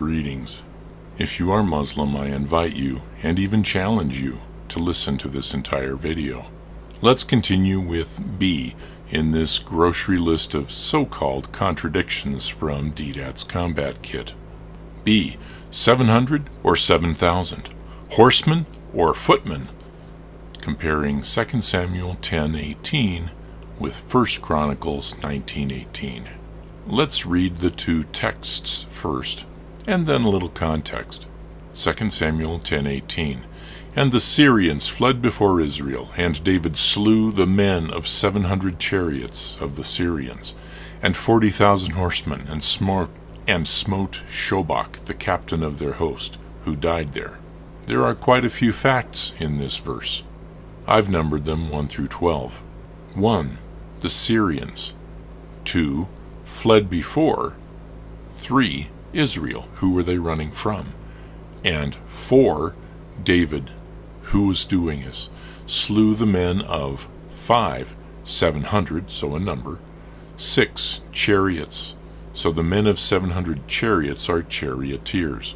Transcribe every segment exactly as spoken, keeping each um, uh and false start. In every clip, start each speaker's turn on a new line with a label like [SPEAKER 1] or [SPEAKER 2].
[SPEAKER 1] Greetings. If you are Muslim, I invite you, and even challenge you, to listen to this entire video. Let's continue with B in this grocery list of so-called contradictions from Deedat's combat kit. B. seven hundred or seven thousand? Horsemen or footmen? Comparing Second Samuel ten eighteen with First Chronicles nineteen eighteen. Let's read the two texts first, and then a little context. Second Samuel ten eighteen. And the Syrians fled before Israel, and David slew the men of seven hundred chariots of the Syrians, and forty thousand horsemen, and smote, and smote Shobach, the captain of their host, who died there. There are quite a few facts in this verse. I've numbered them one through twelve. one. The Syrians. two. Fled before. three. Israel. Who were they running from? And four. David, who was doing this, slew the men of five. seven hundred, so a number. six. Chariots. So the men of seven hundred chariots are charioteers.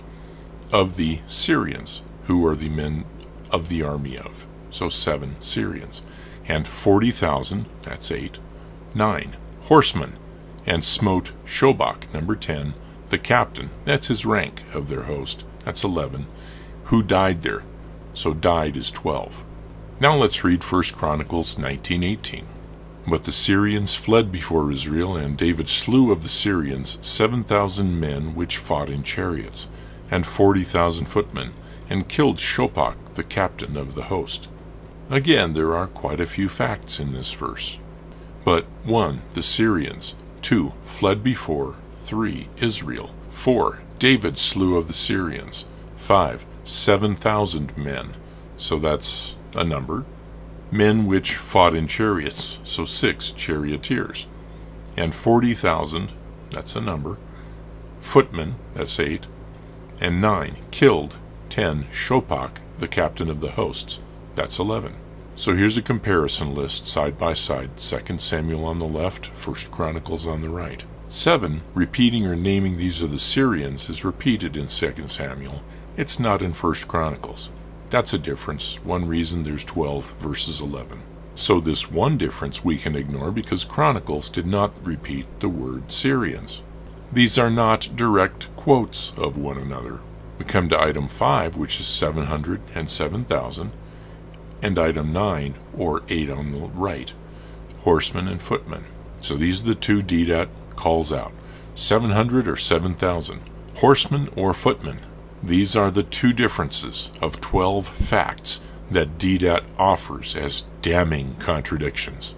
[SPEAKER 1] Of the Syrians, who are the men of the army of. So seven Syrians. And forty thousand, that's eight. nine. Horsemen. And smote Shobach, number ten, the captain, that's his rank of their host, that's eleven, who died there. So died is twelve. Now let's read First Chronicles nineteen eighteen. But the Syrians fled before Israel, and David slew of the Syrians seven thousand men which fought in chariots, and forty thousand footmen, and killed Shobach, the captain of the host. Again, there are quite a few facts in this verse. But one. The Syrians. two. Fled before. three. Israel. four. David slew of the Syrians. five. seven thousand men. So that's a number. Men which fought in chariots. So six charioteers. And forty thousand. That's a number. Footmen. That's eight. And nine. Killed. ten. Shobach, the captain of the hosts. That's eleven. So here's a comparison list side by side. Second Samuel on the left, First Chronicles on the right. seven, repeating or naming these are the Syrians, is repeated in Second Samuel. It's not in First Chronicles. That's a difference. One reason there's twelve versus eleven. So this one difference we can ignore because Chronicles did not repeat the word Syrians. These are not direct quotes of one another. We come to item five, which is seven hundred and seven thousand. And item nine, or eight on the right, horsemen and footmen. So these are the two Deedat calls out. seven hundred or seven thousand, horsemen or footmen. These are the two differences of twelve facts that Deedat offers as damning contradictions.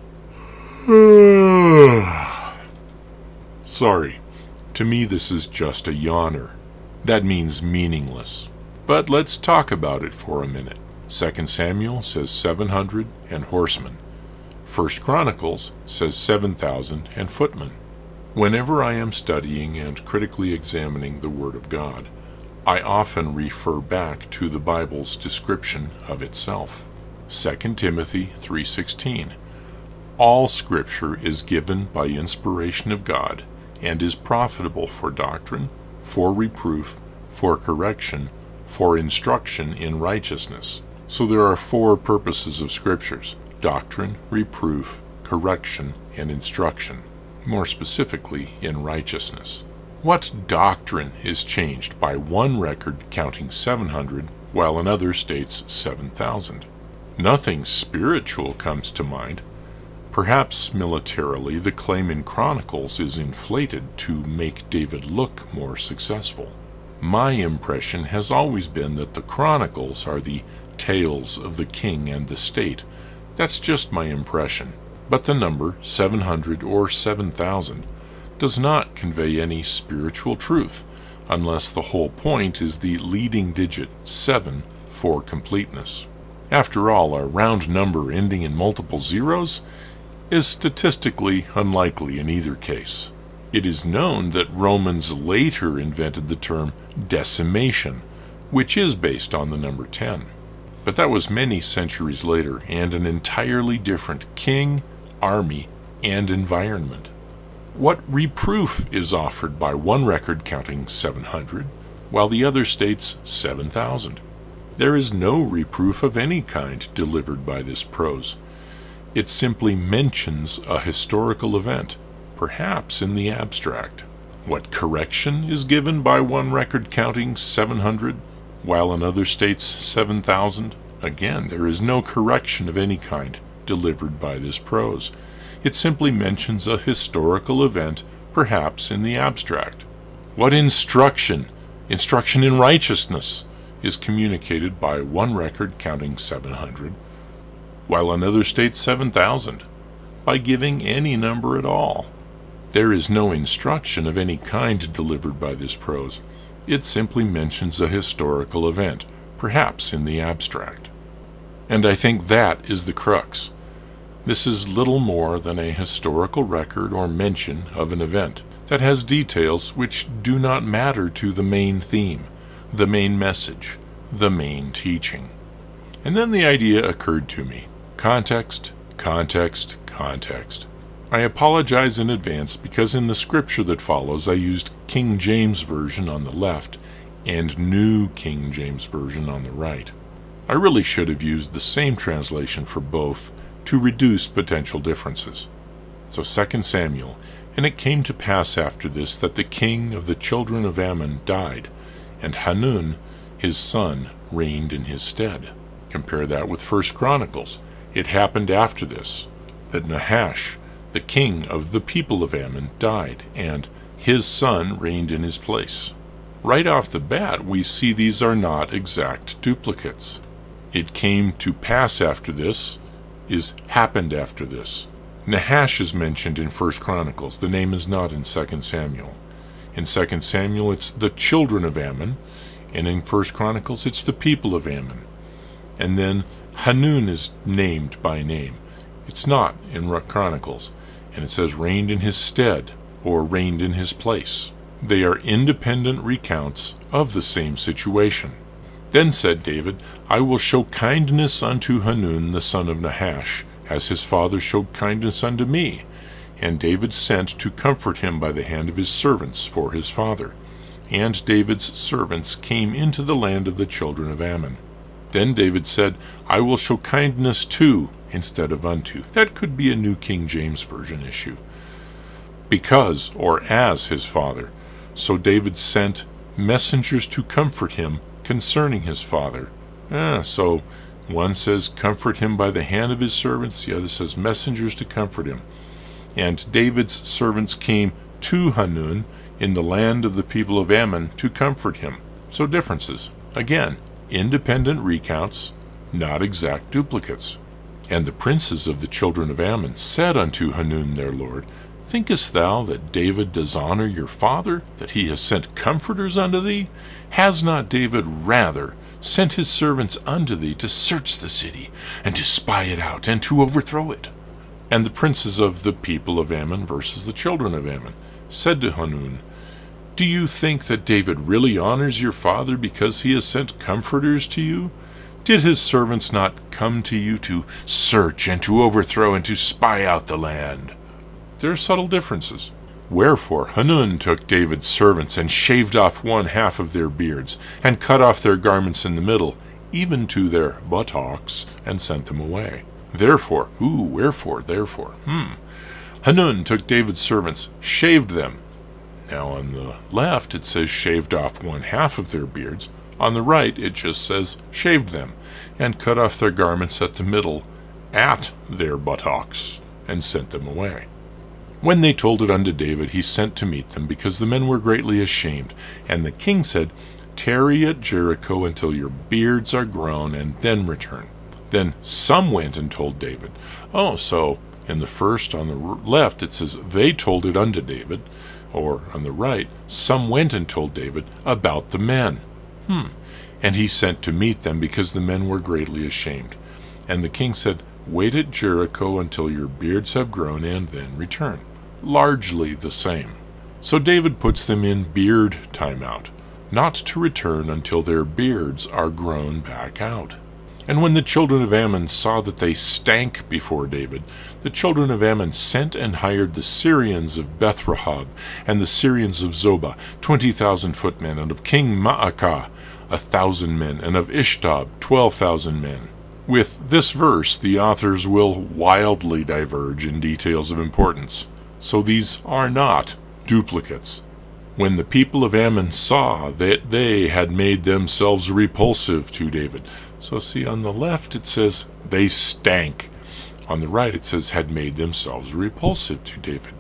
[SPEAKER 1] Sorry, to me this is just a yawner. That means meaningless. But let's talk about it for a minute. Second Samuel says seven hundred and horsemen. First Chronicles says seven thousand and footmen. Whenever I am studying and critically examining the Word of God, I often refer back to the Bible's description of itself. Second Timothy three sixteen. All Scripture is given by inspiration of God, and is profitable for doctrine, for reproof, for correction, for instruction in righteousness. So there are four purposes of Scriptures: doctrine, reproof, correction, and instruction. More specifically, in righteousness. What doctrine is changed by one record counting seven hundred, while another states seven thousand? Nothing spiritual comes to mind. Perhaps militarily, the claim in Chronicles is inflated to make David look more successful. My impression has always been that the Chronicles are the tales of the king and the state. That's just my impression. But the number seven hundred or seven thousand does not convey any spiritual truth, unless the whole point is the leading digit seven for completeness. After all, a round number ending in multiple zeros is statistically unlikely in either case. It is known that Romans later invented the term decimation, which is based on the number ten. But that was many centuries later, and an entirely different king, army, and environment. What reproof is offered by one record counting seven hundred, while the other states seven thousand. There is no reproof of any kind delivered by this prose. It simply mentions a historical event, perhaps in the abstract. What correction is given by one record counting seven hundred, while another states seven thousand? Again, there is no correction of any kind delivered by this prose. It simply mentions a historical event, perhaps in the abstract. What instruction, instruction in righteousness, is communicated by one record counting seven hundred, while another states seven thousand? By giving any number at all. There is no instruction of any kind delivered by this prose. It simply mentions a historical event, perhaps in the abstract. And I think that is the crux. This is little more than a historical record or mention of an event that has details which do not matter to the main theme, the main message, the main teaching. And then the idea occurred to me. Context, context, context. I apologize in advance because in the scripture that follows I used King James Version on the left and New King James Version on the right. I really should have used the same translation for both to reduce potential differences. So Second Samuel, and it came to pass after this that the king of the children of Ammon died, and Hanun, his son, reigned in his stead. Compare that with First Chronicles. It happened after this, that Nahash, the king of the people of Ammon, died, and his son reigned in his place. Right off the bat, we see these are not exact duplicates. It came to pass after this is happened after this. Nahash is mentioned in First Chronicles. The name is not in Second Samuel. In Second Samuel, it's the children of Ammon, and in First Chronicles, it's the people of Ammon. And then Hanun is named by name. It's not in Chronicles, and it says reigned in his stead, or reigned in his place. They are independent recounts of the same situation. Then said David, I will show kindness unto Hanun the son of Nahash, as his father showed kindness unto me. And David sent to comfort him by the hand of his servants for his father. And David's servants came into the land of the children of Ammon. Then David said, I will show kindness to, instead of unto. That could be a New King James Version issue. Because, or as his father. So David sent messengers to comfort him concerning his father. Ah, so one says comfort him by the hand of his servants, the other says messengers to comfort him. And David's servants came to Hanun in the land of the people of Ammon to comfort him. So differences. Again, independent recounts, not exact duplicates. And the princes of the children of Ammon said unto Hanun their lord, Thinkest thou that David does honor your father, that he has sent comforters unto thee? Has not David rather sent his servants unto thee to search the city, and to spy it out, and to overthrow it? And the princes of the people of Ammon versus the children of Ammon said to Hanun, Do you think that David really honors your father because he has sent comforters to you? Did his servants not come to you to search, and to overthrow, and to spy out the land? There are subtle differences. Wherefore Hanun took David's servants, and shaved off one half of their beards, and cut off their garments in the middle, even to their buttocks, and sent them away. Therefore, ooh, wherefore, therefore, hmm. Hanun took David's servants, shaved them. Now on the left it says shaved off one half of their beards. On the right it just says shaved them, and cut off their garments at the middle, at their buttocks, and sent them away. When they told it unto David, he sent to meet them, because the men were greatly ashamed. And the king said, Tarry at Jericho until your beards are grown, and then return. Then some went and told David. Oh, so in the first on the left it says, they told it unto David, or on the right, some went and told David about the men. Hmm. And he sent to meet them, because the men were greatly ashamed. And the king said, Wait at Jericho until your beards have grown, and then return. Largely the same. So David puts them in beard timeout, not to return until their beards are grown back out. And when the children of Ammon saw that they stank before David, the children of Ammon sent and hired the Syrians of Beth-Rehob, and the Syrians of Zobah, twenty thousand footmen, and of King Maacah, a thousand men, and of Ishtab, twelve thousand men. With this verse, the authors will wildly diverge in details of importance, so these are not duplicates. When the people of Ammon saw that they had made themselves repulsive to David. So see, on the left it says they stank. On the right it says had made themselves repulsive to David.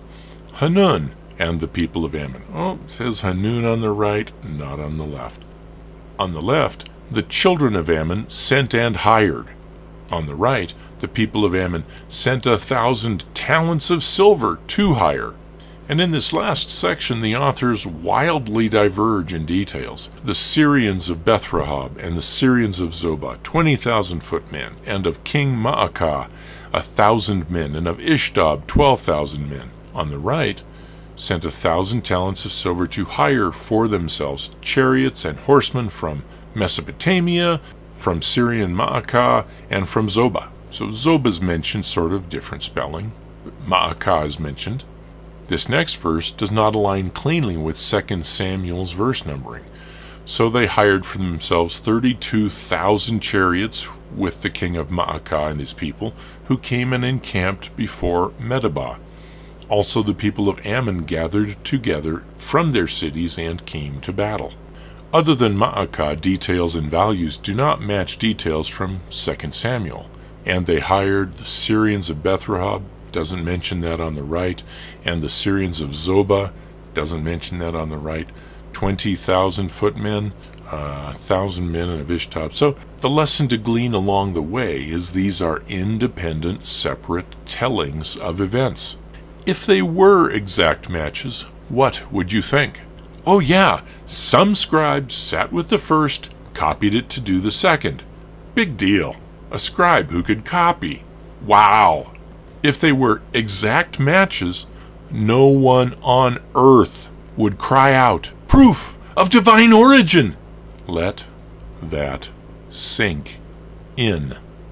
[SPEAKER 1] Hanun and the people of Ammon. Oh, it says Hanun on the right, not on the left. On the left, the children of Ammon sent and hired. On the right, the people of Ammon sent a thousand talents of silver to hire. And in this last section, the authors wildly diverge in details. The Syrians of Beth-Rehob and the Syrians of Zobah, twenty thousand footmen, and of King Maacah, a thousand men, and of Ishtab, twelve thousand men. On the right, sent a thousand talents of silver to hire for themselves chariots and horsemen from Mesopotamia, from Syrian Maacah, and from Zobah. So Zobah is mentioned, sort of different spelling. Maacah is mentioned. This next verse does not align cleanly with Second Samuel's verse numbering. So they hired for themselves thirty-two thousand chariots with the king of Maacah and his people, who came and encamped before Medeba. Also the people of Ammon gathered together from their cities and came to battle. Other than Maacah, details and values do not match details from Second Samuel. And they hired the Syrians of Beth-Rehob, doesn't mention that on the right, and the Syrians of Zobah, doesn't mention that on the right, twenty thousand footmen, uh, a thousand men of Ishtab. So the lesson to glean along the way is these are independent, separate tellings of events. If they were exact matches, what would you think? Oh yeah, some scribe sat with the first, copied it to do the second. Big deal. A scribe who could copy. Wow! If they were exact matches, no one on earth would cry out, "Proof of divine origin!" Let that sink in.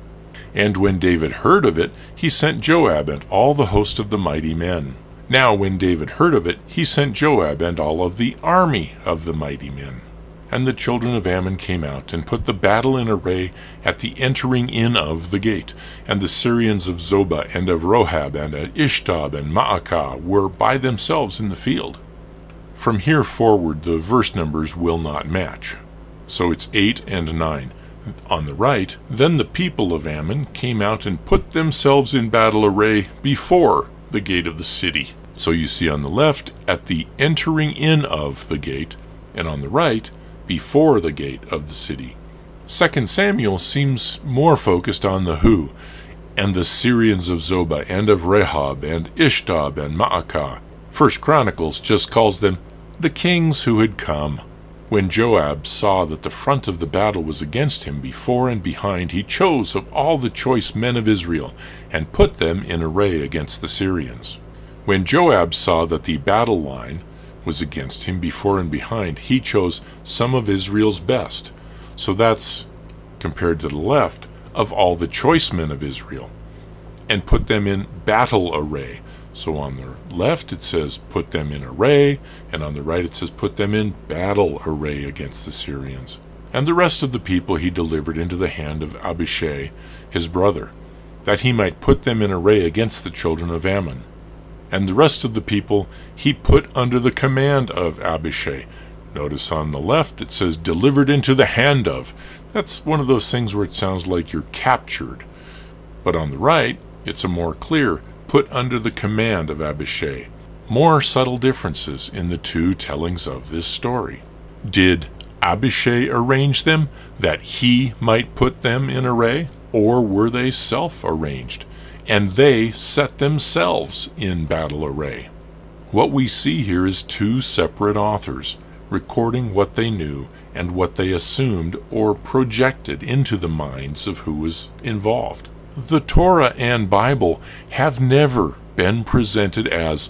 [SPEAKER 1] And when David heard of it, he sent Joab and all the host of the mighty men. Now when David heard of it, he sent Joab and all of the army of the mighty men. And the children of Ammon came out, and put the battle in array at the entering in of the gate. And the Syrians of Zobah, and of Rohab, and of Ishtab, and Maacah were by themselves in the field. From here forward the verse numbers will not match. So it's eight and nine. On the right, then the people of Ammon came out and put themselves in battle array before the gate of the city. So you see on the left, at the entering in of the gate, and on the right, before the gate of the city. Second Samuel seems more focused on the who, and the Syrians of Zobah, and of Rehob, and Ishtab, and Maacah. First Chronicles just calls them the kings who had come. When Joab saw that the front of the battle was against him before and behind, he chose of all the choice men of Israel, and put them in array against the Syrians. When Joab saw that the battle line was against him before and behind, he chose some of Israel's best. So that's, compared to the left, of all the choice men of Israel, and put them in battle array. So on the left it says put them in array, and on the right it says put them in battle array against the Syrians. And the rest of the people he delivered into the hand of Abishai his brother, that he might put them in array against the children of Ammon. And the rest of the people he put under the command of Abishai. Notice on the left it says delivered into the hand of. That's one of those things where it sounds like you're captured. But on the right, it's a more clear put under the command of Abishai. More subtle differences in the two tellings of this story. Did Abishai arrange them that he might put them in array, or were they self-arranged, and they set themselves in battle array? What we see here is two separate authors recording what they knew and what they assumed or projected into the minds of who was involved. The Torah and Bible have never been presented as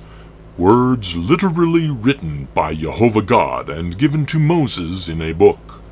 [SPEAKER 1] words literally written by Jehovah God and given to Moses in a book.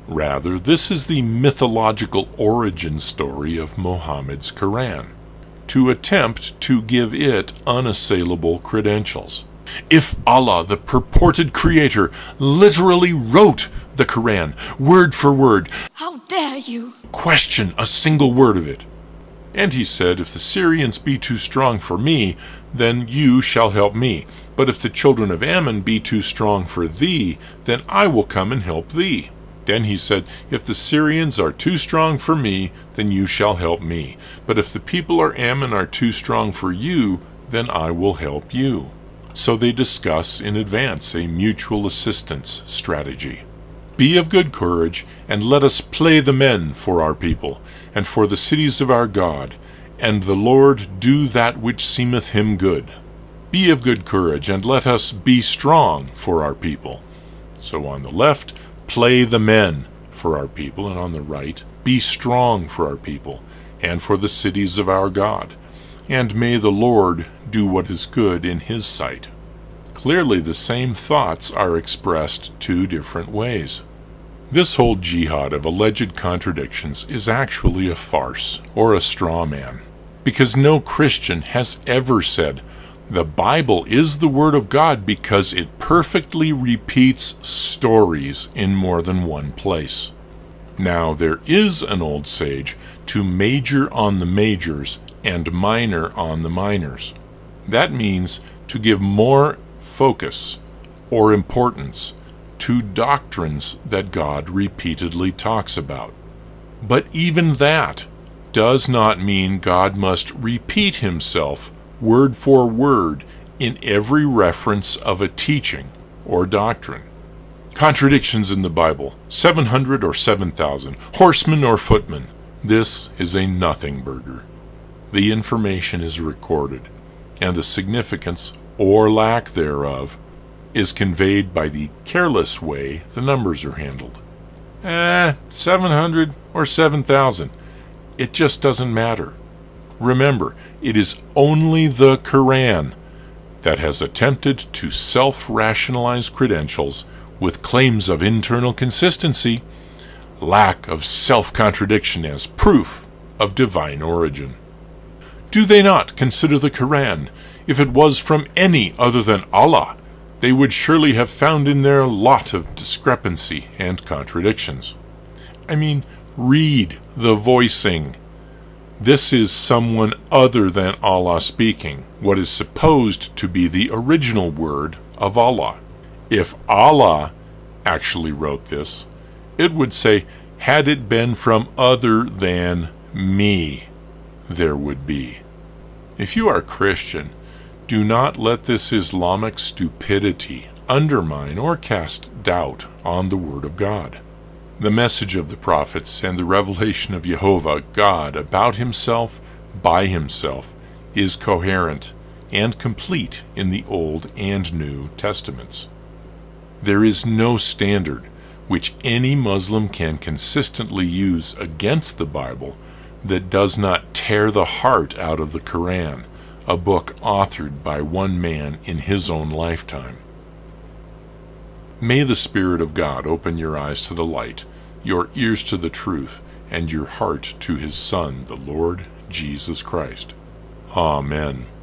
[SPEAKER 1] Rather, this is the mythological origin story of Muhammad's Quran, to attempt to give it unassailable credentials. If Allah, the purported creator, literally wrote the Quran, word for word,
[SPEAKER 2] how dare you
[SPEAKER 1] question a single word of it? And he said, if the Syrians be too strong for me, then you shall help me. But if the children of Ammon be too strong for thee, then I will come and help thee. Then he said, if the Syrians are too strong for me, then you shall help me. But if the people of Ammon are too strong for you, then I will help you. So they discuss in advance a mutual assistance strategy. Be of good courage, and let us play the men for our people, and for the cities of our God, and the Lord do that which seemeth him good. Be of good courage, and let us be strong for our people. So on the left, play the men for our people, and on the right, be strong for our people, and for the cities of our God. And may the Lord do what is good in his sight. Clearly the same thoughts are expressed two different ways. This whole jihad of alleged contradictions is actually a farce, or a straw man, because no Christian has ever said, the Bible is the Word of God because it perfectly repeats stories in more than one place. Now there is an old sage to major on the majors and minor on the minors. That means to give more focus or importance to doctrines that God repeatedly talks about. But even that does not mean God must repeat himself word for word in every reference of a teaching or doctrine. Contradictions in the Bible, seven hundred or seven thousand, horsemen or footmen. This is a nothing burger. The information is recorded, and the significance, or lack thereof, is conveyed by the careless way the numbers are handled. Eh, seven hundred or seven thousand. It just doesn't matter. Remember, it is only the Quran that has attempted to self-rationalize credentials with claims of internal consistency, lack of self-contradiction as proof of divine origin. Do they not consider the Quran, if it was from any other than Allah, they would surely have found in there a lot of discrepancy and contradictions? I mean, read the voicing. This is someone other than Allah speaking, what is supposed to be the original word of Allah. If Allah actually wrote this, it would say, had it been from other than me, there would be. If you are Christian, do not let this Islamic stupidity undermine or cast doubt on the Word of God. The message of the prophets and the revelation of Jehovah God about himself, by himself, is coherent and complete in the Old and New Testaments. There is no standard which any Muslim can consistently use against the Bible that does not tear the heart out of the Quran, a book authored by one man in his own lifetime. May the Spirit of God open your eyes to the light, your ears to the truth, and your heart to his Son, the Lord Jesus Christ. Amen.